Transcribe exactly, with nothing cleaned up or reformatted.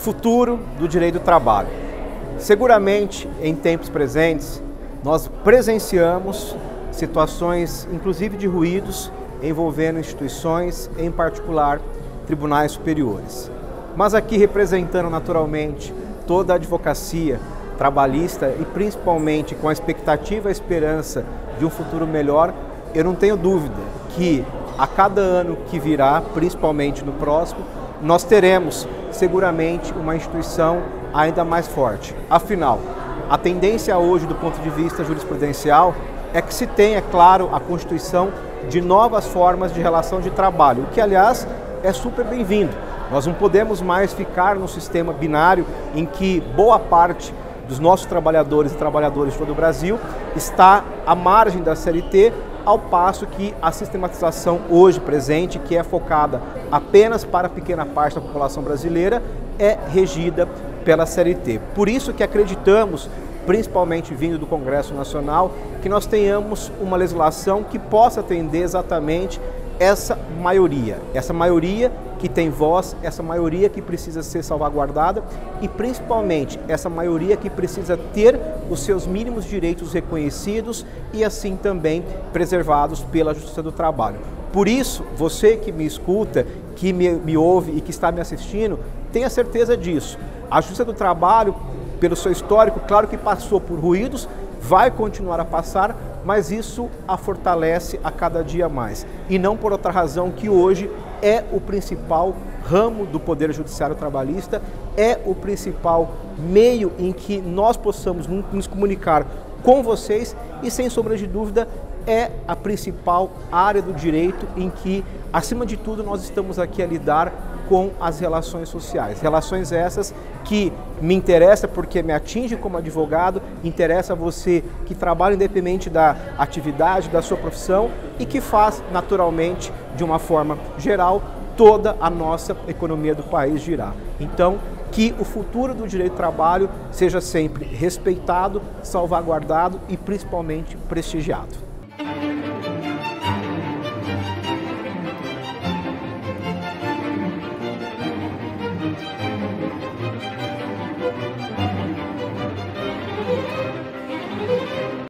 Futuro do direito do trabalho. Seguramente, em tempos presentes, nós presenciamos situações, inclusive de ruídos, envolvendo instituições, em particular, tribunais superiores. Mas aqui representando naturalmente toda a advocacia trabalhista e principalmente com a expectativa e a esperança de um futuro melhor, eu não tenho dúvida que a cada ano que virá, principalmente no próximo, nós teremos seguramente uma instituição ainda mais forte. Afinal, a tendência hoje do ponto de vista jurisprudencial é que se tenha, claro, a constituição de novas formas de relação de trabalho, o que, aliás, é super bem-vindo. Nós não podemos mais ficar num sistema binário em que boa parte dos nossos trabalhadores e trabalhadoras de todo o Brasil está à margem da C L T, ao passo que a sistematização hoje presente, que é focada apenas para a pequena parte da população brasileira, é regida pela C L T. Por isso que acreditamos, principalmente vindo do Congresso Nacional, que nós tenhamos uma legislação que possa atender exatamente essa maioria, essa maioria que tem voz, essa maioria que precisa ser salvaguardada e principalmente essa maioria que precisa ter os seus mínimos direitos reconhecidos e assim também preservados pela Justiça do Trabalho. Por isso, você que me escuta, que me, me ouve e que está me assistindo, tenha certeza disso. A Justiça do Trabalho, pelo seu histórico, claro que passou por ruídos, vai continuar a passar, mas isso a fortalece a cada dia mais. E não por outra razão que hoje é o principal ramo do Poder Judiciário Trabalhista, é o principal meio em que nós possamos nos comunicar com vocês e, sem sombra de dúvida, é a principal área do direito em que, acima de tudo, nós estamos aqui a lidar com as relações sociais. Relações essas que me interessam porque me atinge como advogado, interessa a você que trabalha independente da atividade, da sua profissão e que faz naturalmente, de uma forma geral, toda a nossa economia do país girar. Então, que o futuro do direito do trabalho seja sempre respeitado, salvaguardado e principalmente prestigiado.